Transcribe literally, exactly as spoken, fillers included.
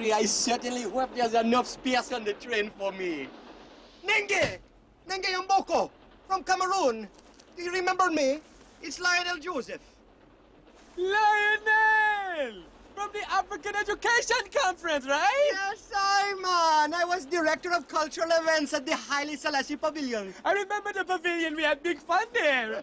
Daddy, I certainly hope there's enough space on the train for me. Nenge! Nenge Yamboko from Cameroon. Do you remember me? It's Lionel Joseph. Lionel! From the African Education Conference, right? Yes, Simon. I was director of cultural events at the Haile Selassie Pavilion. I remember the pavilion. We had big fun there.